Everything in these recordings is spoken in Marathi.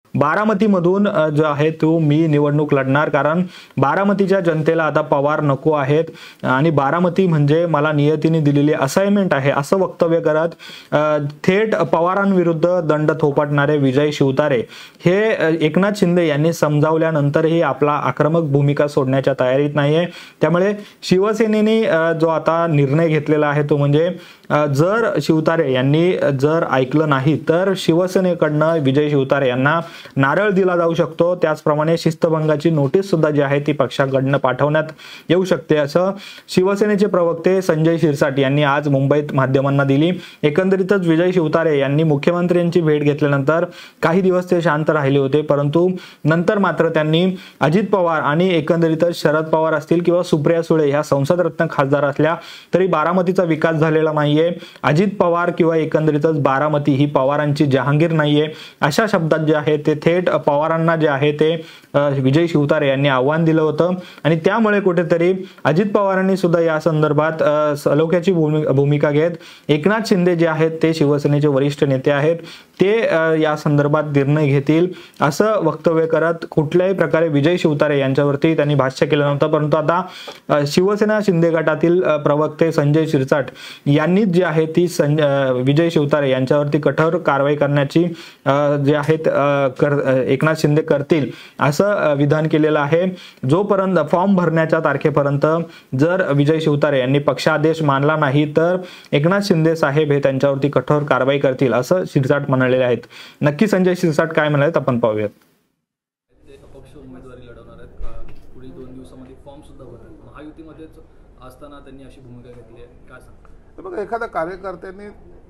बारामतीमधून जो आहे तो मी निवडणूक लढणार, कारण बारामतीच्या जनतेला आता पवार नको आहेत आणि बारामती म्हणजे मला नियतीने दिलेली असाइनमेंट आहे असं वक्तव्य करत थेट पवारांविरुद्ध दंड थोपटणारे विजय शिवतारे हे एकनाथ शिंदे यांनी समजावल्यानंतरही आपला आक्रमक भूमिका सोडण्याच्या तयारीत नाहीये। त्यामुळे शिवसेनेने जो आता निर्णय घेतलेला आहे तो म्हणजे जर शिवतारे यांनी जर ऐकलं नाही तर शिवसेनेकडनं विजय शिवतारे यांना नारळ दिला जाऊ शकतो। त्याचप्रमाणे शिस्तभंगाची नोटीस सुद्धा जी आहे ती पक्षाकडनं पाठवण्यात येऊ शकते असं शिवसेनेचे प्रवक्ते संजय शिरसाट यांनी आज मुंबईत माध्यमांना दिली। एकंदरीतच विजय शिवतारे यांनी मुख्यमंत्र्यांची भेट घेतल्यानंतर काही दिवस ते शांत राहिले होते, परंतु नंतर मात्र त्यांनी अजित पवार आणि एकंदरीतच शरद पवार असतील किंवा सुप्रिया सुळे ह्या संसदरत्न खासदार असल्या तरी बारामतीचा विकास झालेला नाहीये। अजित पवार किंवा एकंदरीतच बारामती ही पवारांची जहांगीर नाहीये अशा शब्दात जे आहे ते थेट पवारांना जे आहे ते विजय शिवतारे यांनी आव्हान दिलं होतं आणि त्यामुळे कुठेतरी अजित पवारांनी सुद्धा या संदर्भात सलोख्याची भूमिका घेत एकनाथ शिंदे जे आहेत ते शिवसेनेचे वरिष्ठ नेते आहेत ते या संदर्भात निर्णय घेतील असं वक्तव्य करत कुठल्याही प्रकारे विजय शिवतारे यांच्यावरती त्यांनी भाष्य केलं नव्हतं। परंतु आता शिवसेना शिंदे गटातील प्रवक्ते संजय शिरसाट यांनी जी आहे ती विजय शिवतारे यांच्यावरती कठोर कारवाई करण्याची जे आहेत एकनाथ शिंदे करतील असं विधान केलेलं आहे। जोपर्यंत फॉर्म भरण्याच्या तारखेपर्यंत जर विजय शिवतारे यांनी पक्षादेश मानला नाही तर एकनाथ शिंदे साहेब हे त्यांच्यावरती कठोर कारवाई करतील असं शिरसाट म्हणालेले आहेत। नक्की संजय शिरसाट काय म्हणालेत आपण पाहूयात। ते अपक्ष उमेदवारी लढवणार आहेत, पुढील 2 दिवसांमध्ये फॉर्म सुद्धा भरतील। महायुतीमध्येच असताना त्यांनी अशी भूमिका घेतली आहे, काय सांगता? बघा, एखाद्या कार्यकर्त्यांनी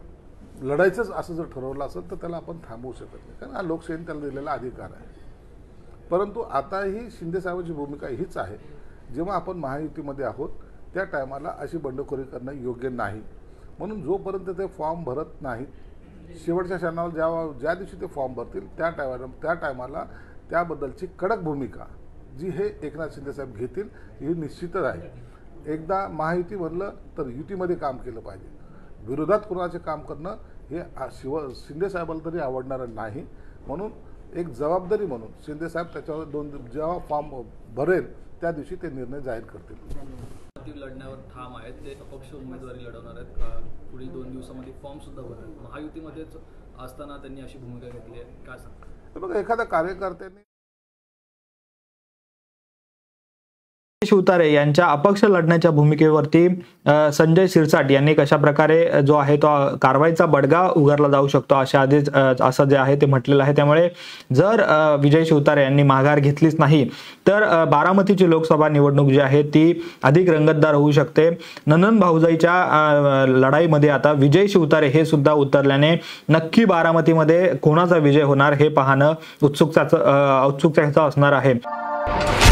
लढायचंच असं जर ठरवलं असेल तर त्याला आपण थांबवू शकत नाही, कारण हा लोकशाहीने त्याला दिलेला अधिकार आहे। परंतु आता ही शिंदे साहेबांची भूमिका हीच आहे, जेव्हा आपण महायुतीमध्ये आहोत त्या टायमाला अशी बंडखोरी करणं योग्य नाही। म्हणून जोपर्यंत ते फॉर्म भरत नाहीत, शेवटच्या क्षणाला ज्या दिवशी ते फॉर्म भरतील त्या टायमाला त्याबद्दलची कडक भूमिका जी हे एकनाथ शिंदे साहेब घेतील ही निश्चितच आहे। एकदा महायुती बनलं तर युतीमध्ये काम केलं पाहिजे, विरोधात कोणाचे काम करणं हे शिंदे साहेबाला तरी आवडणारं नाही। म्हणून एक जबाबदारी म्हणून शिंदे साहेब त्याच्यावर जेव्हा फॉर्म भरेल त्या दिवशी ते निर्णय जाहीर करतील। लढण्यावर ठाम आहेत, ते अपक्ष उमेदवारी लढवणार आहेत, पुढील 2 दिवसांमध्ये फॉर्म सुद्धा भरेल। महायुतीमध्येच असताना त्यांनी अशी भूमिका घेतली आहे, काय सांगता? बघा, एखाद्या कार्यकर्त्यांनी शिवतारे यांच्या अपक्ष लढण्याच्या भूमिकेवरती संजय शिरसाट यांनी कशा प्रकारे जो आहे तो कारवाईचा बडगा उगारला जाऊ शकतो अशा आधीच असं जे आहे ते म्हटलेलं आहे। त्यामुळे जर विजय शिवतारे यांनी माघार घेतलीच नाही तर बारामतीची लोकसभा निवडणूक जी आहे ती अधिक रंगतदार होऊ शकते। नंदन भाऊजाईच्या लढाईमध्ये आता विजय शिवतारे हे सुद्धा उतरल्याने नक्की बारामतीमध्ये कोणाचा विजय होणार हे पाहणं औत्सुक्याचं असणार आहे।